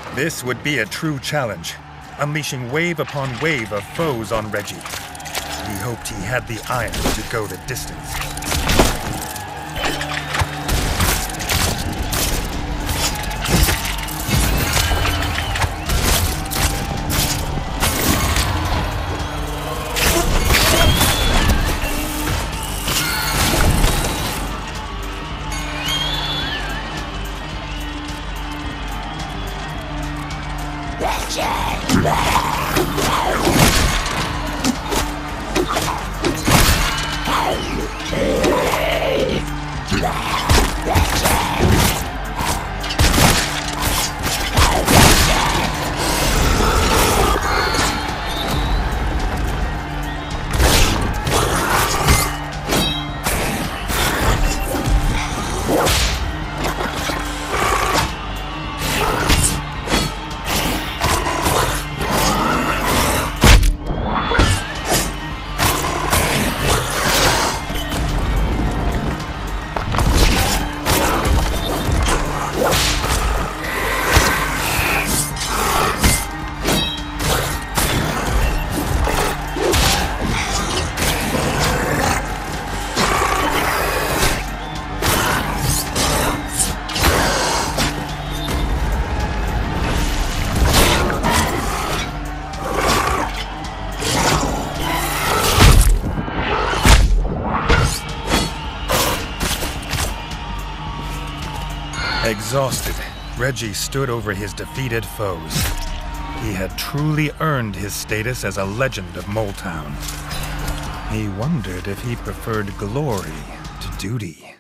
This would be a true challenge, unleashing wave upon wave of foes on Reggie. He hoped he had the iron to go the distance. Exhausted, Reggie stood over his defeated foes. He had truly earned his status as a legend of Moletown. He wondered if he preferred glory to duty.